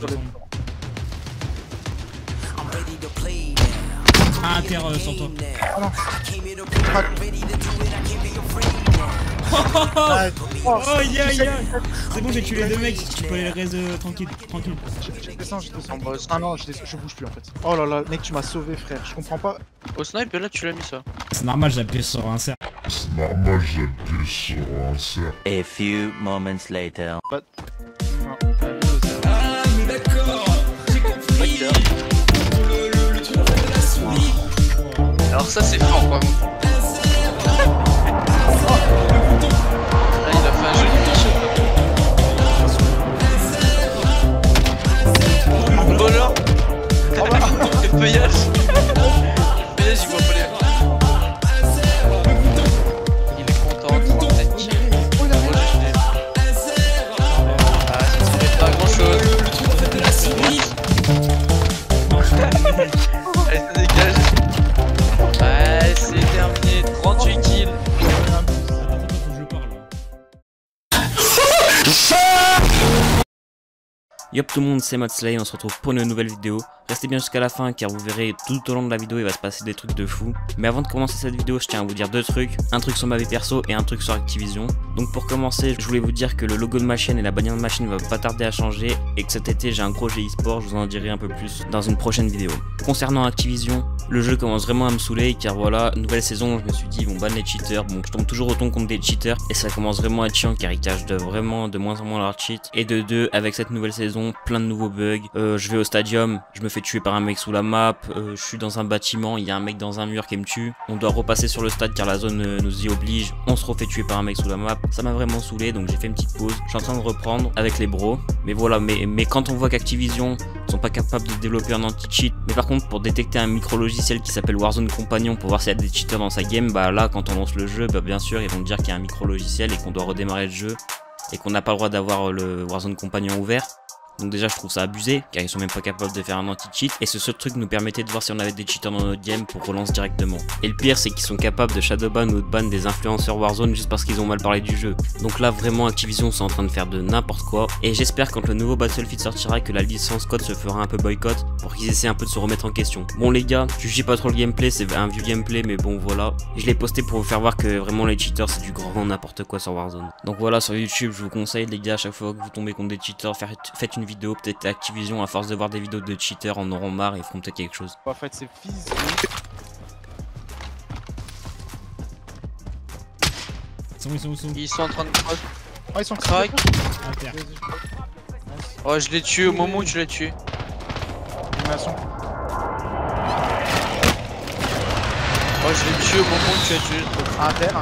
Ah, terre sur toi. Ah non. Oh, yeah. C'est bon, j'ai tué les deux mecs. Tu peux aller reste tranquille. Je descends. Ah non, je bouge plus en fait. Oh là là, mec, tu m'as sauvé, frère. Je comprends pas. Au snipe, là, tu l'as mis ça. C'est normal, j'appuie sur un cerf. A few moments later. Non. Ah, mais d'accord. J'ai compris. Le truc de la souris. Alors ça, c'est fort, par contre. Ah, il a fait un joli t-shirt. Voleur. Le feuillage. Le feuillage, il voit pas les... Il est content de prendre cette kill. Ah, ça ne fait pas grand chose. Le truc de la souris. Allez, ça dégage. Ouais, c'est terminé. 38 kills. Yop tout le monde, c'est Modslay, on se retrouve pour une nouvelle vidéo. Restez bien jusqu'à la fin car vous verrez tout au long de la vidéo il va se passer des trucs de fou. Mais avant de commencer cette vidéo, je tiens à vous dire deux trucs. Un truc sur ma vie perso et un truc sur Activision. Donc pour commencer, je voulais vous dire que le logo de ma chaîne et la bannière de ma chaîne va pas tarder à changer. Et que cet été j'ai un projet e-sport, je vous en dirai un peu plus dans une prochaine vidéo. Concernant Activision, le jeu commence vraiment à me saouler car voilà, nouvelle saison, je me suis dit ils vont ban les cheaters. Bon, je tombe toujours autant contre des cheaters et ça commence vraiment à être chiant car ils cachent vraiment de moins en moins leurs cheats. Et de deux, avec cette nouvelle saison, plein de nouveaux bugs. Je vais au stadium, je me fais tuer par un mec sous la map, je suis dans un bâtiment, il y a un mec dans un mur qui me tue. On doit repasser sur le stade car la zone nous y oblige. On se refait tuer par un mec sous la map. Ça m'a vraiment saoulé donc j'ai fait une petite pause. Je suis en train de reprendre avec les bros. Mais voilà, mais quand on voit qu'Activision sont pas capables de développer un anti-cheat, mais par contre pour détecter un micro-logiciel qui s'appelle Warzone Compagnon pour voir s'il y a des cheaters dans sa game, bah là quand on lance le jeu, bah bien sûr ils vont dire qu'il y a un micro-logiciel et qu'on doit redémarrer le jeu et qu'on n'a pas le droit d'avoir le Warzone Compagnon ouvert. Donc déjà je trouve ça abusé car ils sont même pas capables de faire un anti-cheat et ce seul truc nous permettait de voir si on avait des cheaters dans notre game pour relance directement. Et le pire c'est qu'ils sont capables de shadowban ou de ban des influenceurs Warzone juste parce qu'ils ont mal parlé du jeu. Donc là vraiment Activision sont en train de faire de n'importe quoi et j'espère quand le nouveau Battlefield sortira que la licence code se fera un peu boycott pour qu'ils essaient un peu de se remettre en question. Bon les gars, jugez pas trop le gameplay, c'est un vieux gameplay mais bon voilà. Je l'ai posté pour vous faire voir que vraiment les cheaters c'est du grand n'importe quoi sur Warzone. Donc voilà sur YouTube je vous conseille les gars à chaque fois que vous tombez contre des cheaters, faites une vidéo, peut-être Activision à force de voir des vidéos de cheaters en auront marre et feront peut-être quelque chose. En fait c'est fils. Ils sont où Ils sont en train de crack. Oh ils sont Crack. À terre. Oh, je l'ai tué au moment où tu l'as tué. Animation. Oh, je l'ai tué au moment où tu l'as tué. Un terre.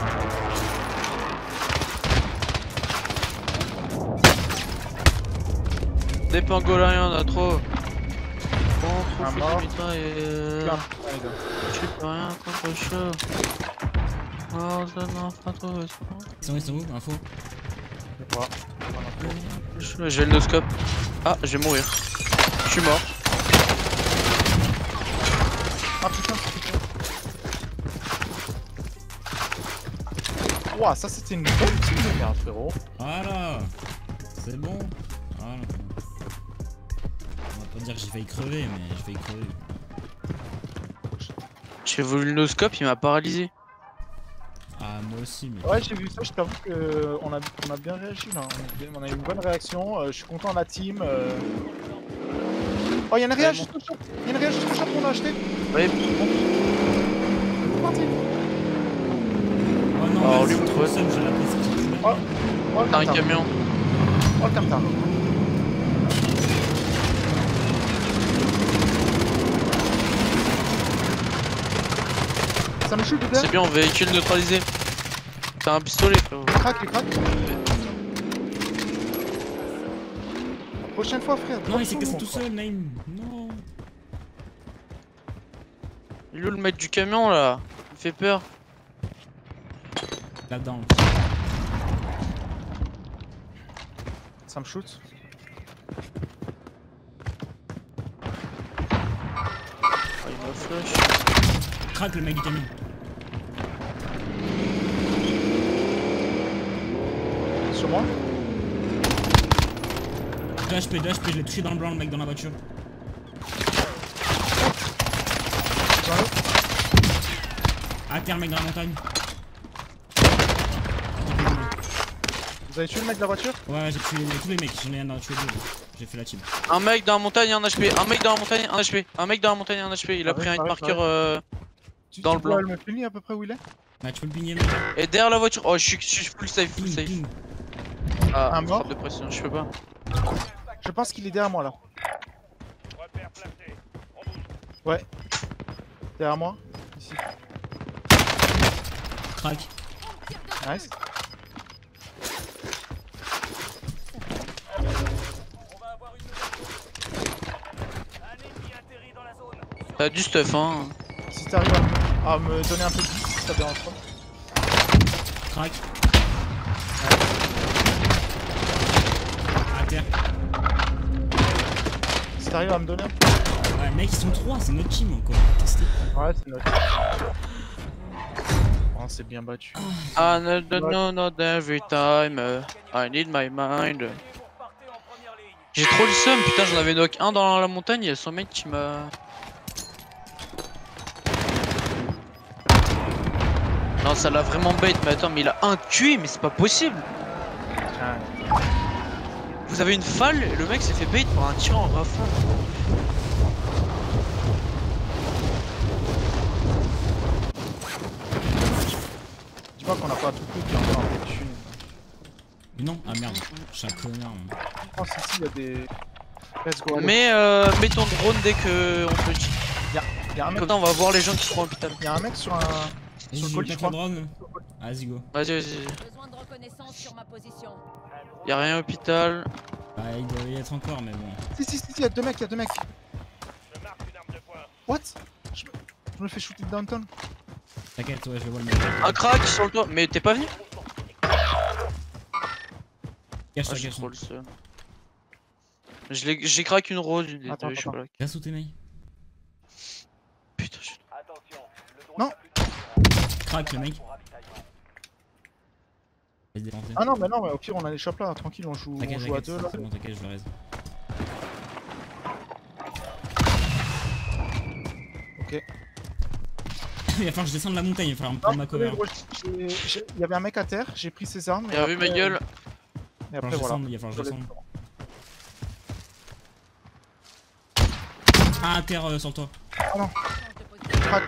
Des pangolins, y'en a trop. Bon, Un profite mort. du mitraille et... Je peux rien contre le chat. Oh, ça n'en fera trop. Ils sont où? Info. J'ai le no-scope. Ah, je vais mourir. Je suis mort. Ah putain. Ouah, ça c'était une bonne team de merde frérot. Voilà. C'est bon. Voilà. On va pas dire que j'ai failli crever, mais j'ai failli crever. J'ai voulu le no-scope, il m'a paralysé. Ah, moi aussi, mais. Ouais j'ai vu ça, je t'avoue qu'on a bien réagi là. On a eu une bonne réaction, je suis content de la team. Oh y'a une réa juste au shop. Y'a une réa juste au shop qu'on a acheté. Oui. C'est parti. Oh non, Oh, vas-y, lui, trop seul, j'ai la place. Oh le T'as un tartare. camion. Oh le tartare. Ça me shoot dedans. C'est bien, véhicule neutralisé. T'as un pistolet, frérot. Il craque. Prochaine fois frère. Non, il s'est cassé tout seul, Naïm. Non. Il est où le mec du camion là? Il fait peur. Là-dedans. Ça me shoot. Oh, il m'a flash. Craque le mec du camion. Sur moi. 2 HP, je l'ai touché dans le blanc, le mec dans la voiture. À terre, mec dans la montagne. Vous avez tué le mec de la voiture? Ouais, j'ai tué tous les mecs, j'en ai un tué 2. J'ai fait la team. Un mec dans la montagne, un HP. Un mec dans la montagne, un HP. Un mec dans la montagne, un HP. Il a pris un marqueur dans le blanc. Tu peux me finir à peu près où il est? Ouais, tu peux le pigner, mec. Et derrière la voiture. Oh, je suis full safe, full Ping, safe. ping. Ah, Un mort frappe de pression, je peux pas. Je pense qu'il est derrière moi là. Ouais. Derrière moi. Ici. Crac. Nice. T'as du stuff, hein. Si t'arrives à me donner un peu de vie, si ça dérange pas. Crac. À terre. Si t'arrives à me donner un peu. Ouais, mec, ils sont 3, c'est notre team encore. Testé. Ouais, c'est notre. Oh, c'est bien battu. Not every time. I need my mind. J'ai trop le seum, putain, j'en avais knock un dans la montagne, il y a son mec qui m'a. Non, ça l'a vraiment bait, mais attends, mais il a un QI, mais c'est pas possible. Vous avez une falle et le mec s'est fait bait par un tir en rafale. Dis-moi qu'on a pas tout coup qui est encore un peu de thune. Mais non, ah merde, je suis un connard. Moi. Je pense ici il y a des. Let's go. Allez. Mais mets ton drone dès que on te le dit. Il y a un mec. Comme ça, on va voir les gens qui seront à l'hôpital. Il y a un mec sur un. Sur le Vas-y, colis, je pète la crois. drone. Vas-y, go. Vas-y. Besoin de reconnaissance sur ma position. Y'a rien à l'hôpital. Bah, il doit y être encore, mais bon. Si, il y a deux mecs, What? Je me fais shooter de downtown. T'inquiète, ouais, je vois le mec. Un crack sur le toit. Mais t'es pas venu? Cache-toi, j'ai cache-toi. trop le seum. J'ai crack une rose, une des Attends, deux, je sais pas laquelle. Viens sauter, mec. Putain, Non. Crac, le mec. Vas-y, défoncer. Ah non, mais au pire, on a les chops là, tranquille, on joue T'inquiète, à deux là. c'est bon, t'inquiète, je le raise. Ok. Il va falloir que je descende la montagne, il va falloir me prendre ma cover. Il y avait un mec à terre, j'ai pris ses armes. Bien vu ma gueule. Et après, voilà. Il va falloir que je descende. Ah, à terre sur toi. Ah non. Crac.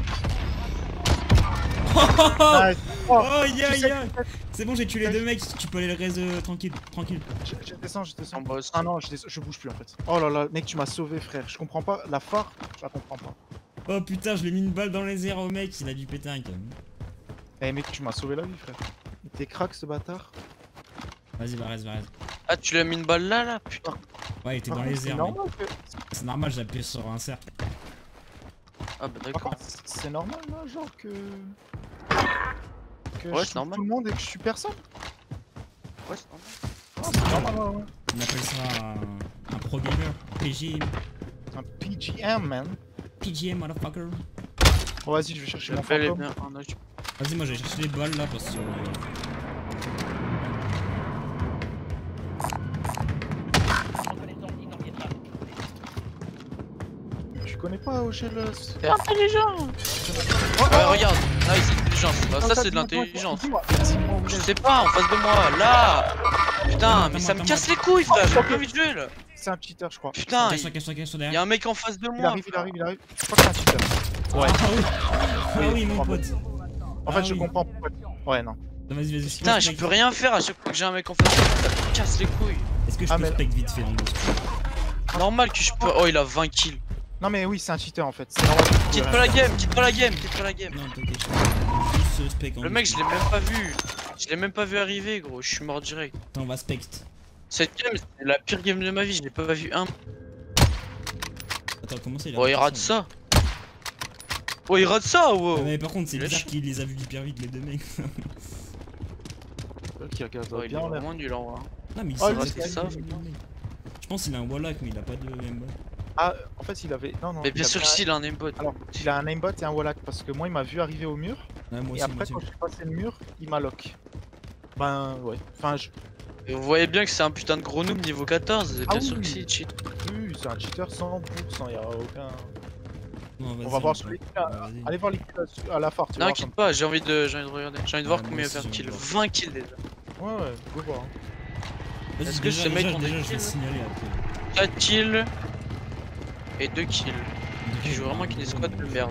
Nice. Oh, Oh, yeah, tu sais yeah. que- C'est bon, j'ai tué les deux mecs, tu peux aller le raise tranquille. Je descends. En boss. Ah non, je bouge plus en fait. Oh là là, mec, tu m'as sauvé, frère. Je comprends pas. La phare, je la comprends pas. Oh putain, je lui ai mis une balle dans les airs au mec, il a dû péter un câble. Eh mec, tu m'as sauvé la vie, frère. Il était crack ce bâtard. Vas-y, va raise. Ah, tu lui as mis une balle là, putain. Ouais, il était Par dans contre, les c'est airs, mec. normal que. C'est normal, j'ai appuyé sur un cercle. Ah, bah Par d'accord. contre, c'est normal là, genre que. Que Ouais, je c'est tue normal. tout le monde et que je suis personne. Ouais, c'est normal. Non, c'est normal, ouais. On appelle ça un pro gamer. PG, Un PGM, man. PGM, motherfucker. Bon, vas-y, je vais chercher mon J'appelle les fantôme. bien. Ah, non, Vas-y, moi j'ai cherché les balles là parce que. Tu connais pas Ogel? T'es intelligent. Ouais, regarde. Là, c'est l'intelligence. Bah, ça, c'est de l'intelligence. Je sais pas, en face de moi, là. Putain, mais ça me casse les couilles, frère. J'ai pas envie de jouer là. C'est un cheater, je crois. Putain, Cache-toi y'a derrière. un mec en face de Il moi. arrive. Je crois que c'est un cheater. Ouais. Ah oui, mon pote. En fait, Ah je oui. comprends pourquoi. Ouais, non. Vas-y. Putain, je peux rien faire à chaque fois que j'ai un mec en face de moi. Ça me casse les couilles. Est-ce que je Ah, peux mais- spec vite fait en gros? Normal que je peux. Oh, il a 20 kills. Non, mais oui, c'est un cheater en fait. C'est normal. Quitte pas la game. Non, t'inquiète. Juste spec en Le mec, je l'ai même pas vu. Je l'ai même pas vu arriver, gros. Je suis mort direct. Attends, on va spect. Cette game, c'est la pire game de ma vie. Je l'ai pas vu un. Attends, comment ça il a Oh, il rate ça. Oh, il rate ça, wow. Ah, mais par contre, c'est Il a bizarre chier. qu'il les a vus hyper vite, les deux mecs. Qui regarde Oh, il est bien en l'air. vraiment nul en vrai. Non, mais il Oh, sait lui, pas c'est ce ça. qu'il fait, le mec. Je pense qu'il a un Wallach, mais il a pas de aimbot. Ah, en fait, il avait. Non, non. Mais il bien avait sûr que un- si, il a un aimbot. Alors, il a un aimbot et un wallach parce que moi, il m'a vu arriver au mur. Ouais, moi Et aussi, après, quand je suis passé le mur, il m'a lock. Ben, ouais. Enfin, Et vous voyez bien que c'est un putain de gros noob niveau 14, Ah bien sûr oui. que c'est cheat. Oui, c'est un cheater 100%, y'a aucun. Non, vas-y, On va voir sur peut. les kills. Vas-y. Allez voir les kills à la phare, tu Non, vas inquiète pas, j'ai envie de regarder. J'ai envie de voir Ouais, combien il moi va aussi, faire j'ai de kills. envie de voir. 20 kills déjà. Ouais, go voir. Vas-y, Est-ce que déjà, ce mec déjà, en déjà, deux je vais kills signaler après. 4 kills et 2 kills. Il joue vraiment qu'une escouade de merde.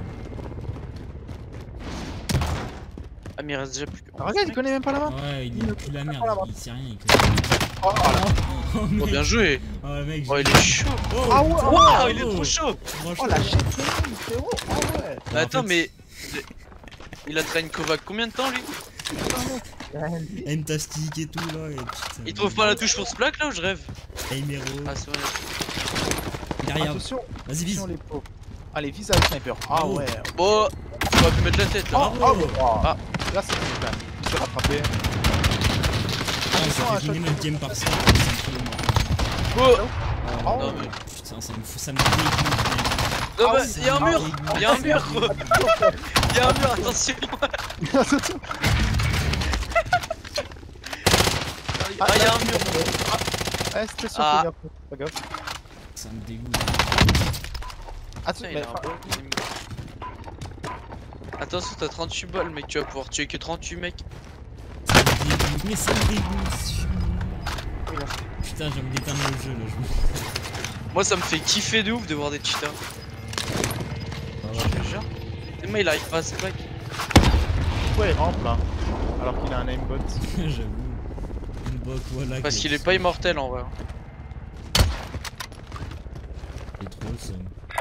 Ah, mais il reste déjà plus que. Ah, regarde, il connaît même pas la map. Ouais, il pue la merde, il sait rien, il connaît Oh, rien. Oh, Oh, mec. bien joué! Oh, mec, Oh, il est chaud! Oh, Ah ouais, Waouh, il est oh. trop chaud! Franchement. Oh la shit, frérot. Ah ouais. Bah, en Attends, fait, mais. Il a traîné Kovac combien de temps lui? Fantastique et tout là. Et putain, Il trouve pas la touche pour ce plaque là ou je rêve? Aimero. Ah, c'est vrai. Derrière. Attention, Vas-y, vise. attention les pauvres. Allez, vise à le sniper. Ah Oh. ouais. Bon, tu vas pu mettre la tête là. Oh, Bravo. ah. Ah. Là c'est bon quand même. Il s'est rattrapé. Ah, Attention ça à fait chaque combien de game par ça? Ça me fout le mort. Oh! Oh, Non, mais. putain, ça me fout, ça me dégoûte. Non, Ah bah, oui, y'a un mur! Ah, Y'a un mur, gros! Y'a un mur, attention! Ah, y'a un mur! Ouais, c'était sûr, Ah. fais gaffe. Pas gaffe. Ça me dégoûte. Attention, Putain, il a un beau team. Attention, t'as 38 balles, mec, tu vas pouvoir tuer que 38 mecs. Ça me dégoûte, mais ça me dégoûte. Putain, je vais me déterminer au jeu là. Moi, ça me fait kiffer de ouf de voir des cheaters. Je te jure. Le mec, il arrive pas à se plaque. ouais, rampe là. Alors qu'il a un aimbot. J'avoue. Une bot, voilà. Parce qui qu'il est pas immortel en vrai. Il est trop awesome.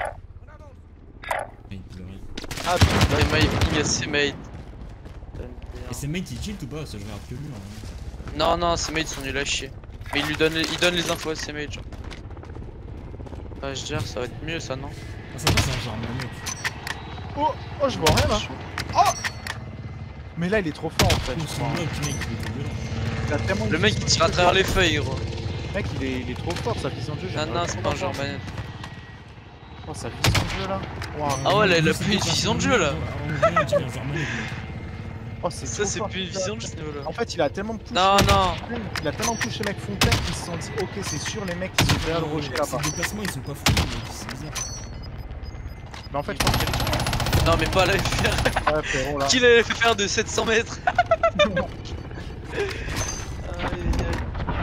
Il pleurait. Ah, putain. Et my ping à ses mates. Et ses mates ils cheat ou pas? Ça je regarde que lui hein. Non, non, ses mates sont nuls à chier. Mais il donne les infos à ses mates, genre. Ah, je dirais, ça va être mieux ça, non? Ah, ça va, c'est un genre de mec. Oh, oh, je vois rien là. Oh. Mais là, il est trop fort en fait. Ou je son crois. bloc, mec, il était violent. Il a tellement Le mec il tire à travers les feuilles, gros. Le mec, il est trop fort, sa vision de jeu. Non, j'aimerais non, trop c'est pas un voir. genre manette. Oh, sa vision de jeu là. Wow. Ah ouais, elle a C'est plus une vision de jeu là. On dirait un genre manette, mec. Oh, c'est Ça, trop c'est fort. plus une vision de jeu ce niveau là. En fait, il a tellement poussé. Non, non. Il a tellement poussé les mecs Fontaine qu'ils se sont dit, ok, c'est sûr, les mecs, ils sont derrière le rocher là-bas. Ces déplacements ils sont pas fous, mec, c'est bizarre. Mais en fait, je pense que Non, mais pas la faire. ouais, frérot là. Qui l'avait fait faire de 700 mètres? Aïe, aïe, aïe.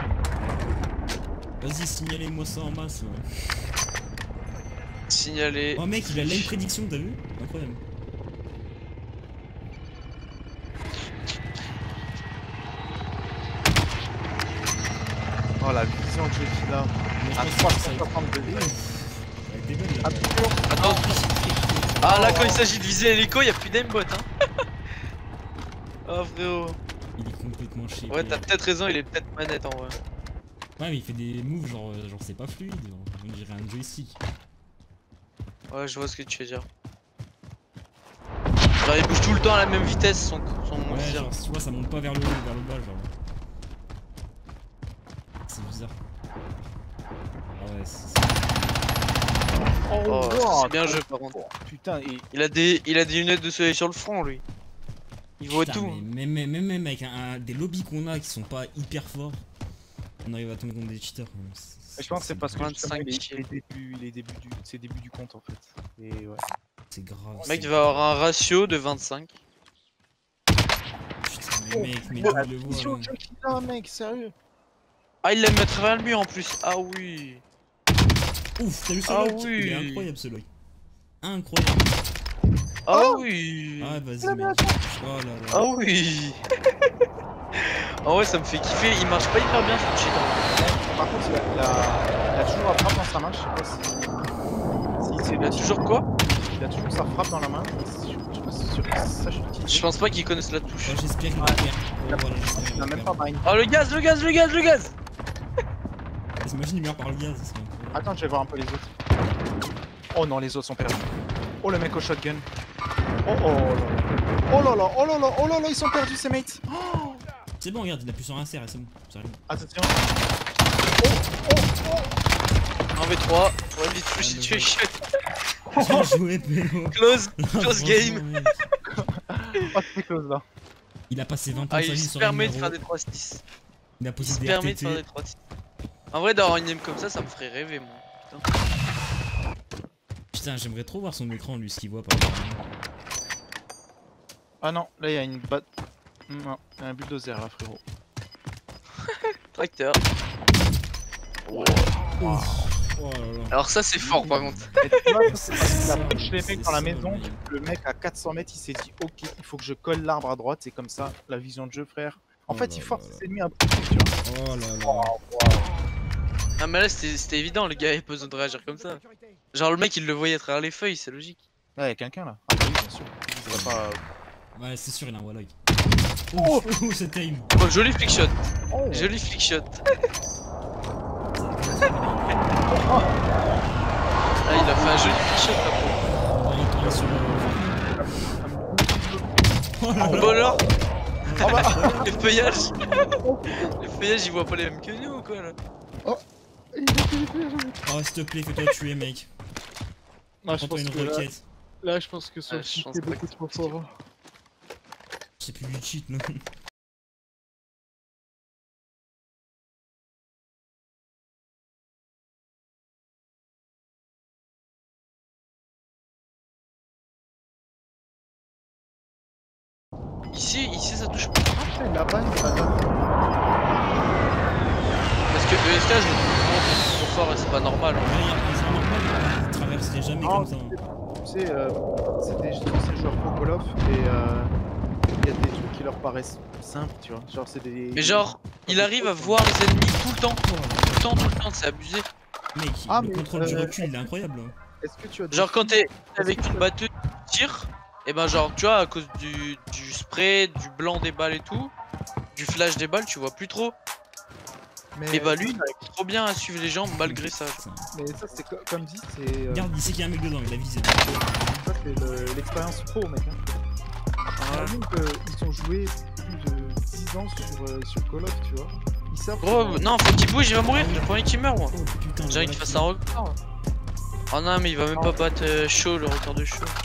Vas-y, signalez-moi ça en masse. Ouais. Signalé. Oh mec, il a la prédiction, t'as vu? Incroyable. Oh, la vision de jeu qu'il a. Mais je À pense que ça va être- 360 degrés. Elle était belle là. Attention. Attends. Ah là, quand il s'agit de viser l'hélico, y'a plus d'aimbot, hein. Oh frérot. Il est complètement chier. Ouais, t'as peut-être raison, il est peut-être manette en vrai. Ouais, mais il fait des moves genre c'est pas fluide, genre, on dirait un joystick. Ouais, je vois ce que tu veux dire. Genre, il bouge tout le temps à la même vitesse, son Ouais, tir. genre tu vois, ça monte pas vers le haut, vers le bas, genre. C'est bizarre. Ah ouais, c'est. Oh, wow, c'est bien trop joué par contre. fort. Putain, et Il a des lunettes de soleil sur le front, lui. Il voit Putain, tout. mais même avec des lobbies qu'on a qui sont pas hyper forts, on arrive à tomber contre des cheaters. je pense que c'est parce que 25 justement, il kills. est c'est début du compte en fait. Et ouais. C'est grave. Le mec va avoir un ratio de 25. Putain, mais mec, mais Oh, il le voit vision là. de jeu qu'il a, mec, sérieux. Ah, il l'aime mettre vers le mur en plus. Ah oui. Ouf, t'as vu ce Ah lock? oui. Il est incroyable ce lock. Incroyable. Ah Oh. oui. Ah vas-y la mec. merde. Oh là là. Ah oui. En vrai, ça me fait kiffer. Il marche pas hyper bien ce cheat. Par contre, il a toujours la frappe dans sa main, je sais pas si Il a toujours quoi? il a toujours sa frappe dans la main. Je sais pas si c'est sûr que ça je l'utilise. Je pense pas qu'il connaisse la touche. Oh, j'espère qu'il va perdre. Oh, voilà, j'espère qu'il Il va a même perdre. pas mine. Oh le gaz, le gaz, le gaz, le gaz. T'imagines il meurt par le gaz, ça serait incroyable. Attends, je vais voir un peu les autres. Oh non, les autres sont perdus. Oh le mec au shotgun. Oh oh là là. Oh là là, oh là là, oh là là, ils sont perdus ces mates. Oh. C'est bon, regarde, il appuie sur un CR et c'est bon, ça arrive. Attention. 1v3. Ouais, vite push situation. Bien joué, Pélo. Close, close Franchement, game. mec. Oh, c'est close là. Il a passé 20 ans Ah, de sa il vie se sur permet de un faire numéro. des 3-6. Il a Il posé se des permet de faire des RTT. 3 tirs. En vrai, d'avoir une aim comme ça me ferait rêver, moi. Putain. Putain, j'aimerais trop voir son écran, lui, ce qu'il voit par rapport à moi. Ah non, là il y a une batte. Non, il y a un bulldozer là, frérot. Tracteur. Oh là là. Alors ça, c'est fort, par contre. Et tu vois, c'est parce qu'il a push les mecs dans la C'est ça, maison. le mec. Le mec à 400 mètres, il s'est dit ok, il faut que je colle l'arbre à droite. C'est comme ça, la vision de jeu, frère. En Oh fait, là il force là ses ennemis à bouger, tu vois. Oh là là. Ah, mais là, c'était évident, le gars avait pas besoin de réagir comme ça. Genre, le mec, il le voyait à travers les feuilles, c'est logique. Ouais, il y a quelqu'un là. Ah, bah oui, bien sûr. Il va pas. Ouais, c'est sûr, il a un walleye. Oh, Oh, cette aim. Oh, joli flick shot. oh. Joli flick shot. Ah, il a fait un joli flick shot là. On va retourner sur Oh là Bon là. alors, Oh bah. les feuillages. Les feuillages, ils voient pas les mêmes que nous ou quoi là? Oh, s'il te plaît, fais-toi tuer, mec. Non, je Prends-toi pense une que là, roquette. là, je pense que sur Ah, le je site, pense c'est pas beaucoup que trop c'est fort. Hein. C'est plus du cheat, non. Ici ça touche pas. Ah, il a pas une patate. Parce que ESK, je le trouve trop fort et c'est pas normal. Ouais, Hein. c'est normal, il traverserait jamais Ah, comme ça. Tu sais, c'est des anciens joueurs pro Call of et il y a des trucs qui leur paraissent simples, tu vois. Genre, c'est des. Mais genre, il arrive à voir les ennemis tout le temps. Tout le temps, c'est abusé. Mec, Ah, le mais, contrôle du recul, il est incroyable. Est-ce que tu as des Genre, quand films- t'es avec une batteuse, tu tires, et ben, genre, tu vois, à cause du spray, du blanc des balles et tout, du flash des balles, tu vois plus trop. Mais, Et bah, lui, il arrive trop bien à suivre les gens malgré ça. Ça. mais ça, c'est comme dit, c'est. Regarde, il sait qu'il y a un mec dedans, il a visé. Ça, c'est l'expérience pro, mec. Hein. Ouais. Ils ont joué plus de 10 ans sur Call of, tu vois. Ils savent. Gros, non, faut qu'il bouge, il va mourir. J'ai pas envie qu'il meure, moi. Oh putain, J'ai envie qu'il fasse un record. Oh non, mais il va même pas battre Shaw, le record de Shaw.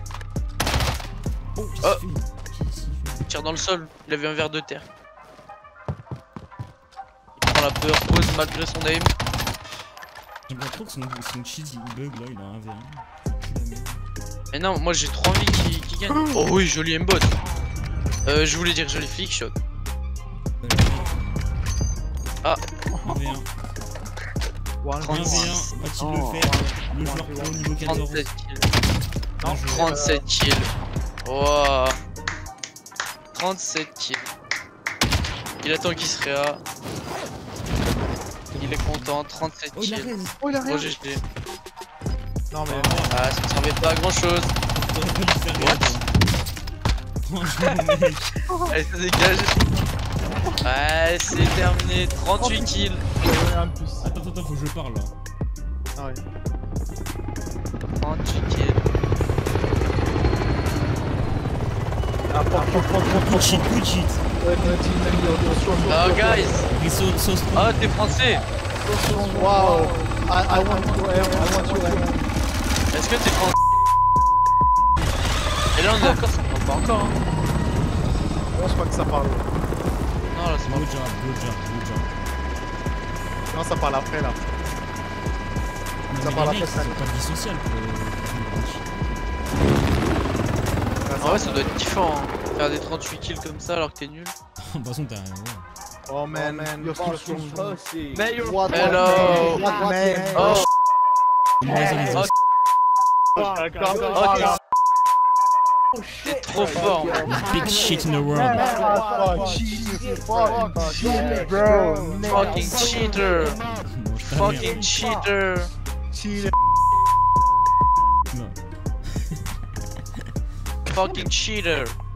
Oh, Oh. qu'est-ce qu'il fait? Qu'est-ce qu'il fait? Il tire dans le sol, il avait un verre de terre. Il prend la peur, pose malgré son aim. J'aimerais trop que son cheat il bug là, il a un V1. Pue la merde. Mais non, moi j'ai trop envie qu'il gagne. Oh oui, joli aimbot. Je voulais dire joli flick shot. Ah. Un V1. Ouais, Un 36. V1, va-t-il le faire? Le joueur pro niveau 14. 37 kills. Bien joué. 37 kills. Wow. 37 kills. Il attend qu'il se réa. Il est content, 37 Oh, il a kills. raison. Oh, il a Gros rien. GG. Non, mais. Ah, ça ne servait pas à grand chose. T'aurais pas dû faire What? gaffe. Franchement, mec. Allez, ça dégage. Ouais, c'est terminé. 38 kills. Un de plus. Attends, faut que je parle là. Ah ouais. 38 kills. Good cheat, good cheat. Oh, guys. Il saute. Oh, t'es français. Wow. I want you, Est-ce que t'es français? Et là, on est d'accord, ça parle pas encore. Hein. Je crois que ça parle. Non, là, c'est pas Good job. Non, ça parle après là. Non, Ça mais parle les mecs, après ça. ils ont pas de vie sociale pour En vrai, ça doit être kiffant. Hein. Faire des 38 kills comme ça alors que t'es nul. De toute façon, t'as. Ouais. Oh man, you're so strong. Hello. Oh. Oh. Oh, t'es trop fort. Big shit in the world. Fucking cheater. Mange ta merde. Fucking cheater. Non. Fucking cheater.